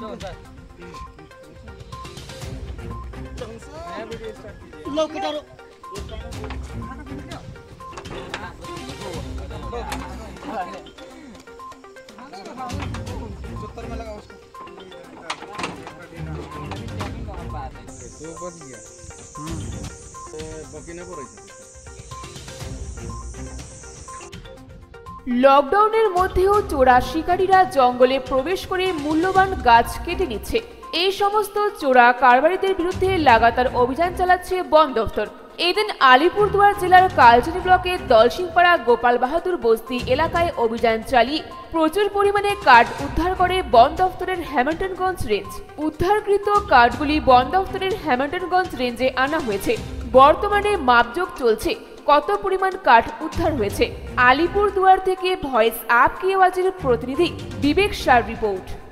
লকডাউনের মধ্যেও চোরা শিকারীরা জঙ্গলে প্রবেশ করে মূল্যবান গাছ কেটে নিচ্ছে। এই সমস্ত চোরা কারবারিদের বিরুদ্ধে লাগাতার অভিযান চালাচ্ছে বন দফতর। এদিন আলিপুরদুয়ার জেলার কালচিনি ব্লকের দলসিংপাড়া গোপাল বাহাদুর বস্তি এলাকায় অভিযান চালিয়ে প্রচুর পরিমাণে কাঠ উদ্ধার করে বন দফতরের হ্যামিল্টনগঞ্জ রেঞ্জ। উদ্ধারকৃত কাঠগুলি বন দফতরের হ্যামিল্টনগঞ্জ রেঞ্জে আনা হয়েছে। বর্তমানে মাপজোক চলছে কত পরিমাণ কাঠ উদ্ধার হয়েছে। আলিপুরদুয়ার থেকে ভয়েস আপ কি আওয়াজের প্রতিনিধি বিবেক শাহর রিপোর্ট।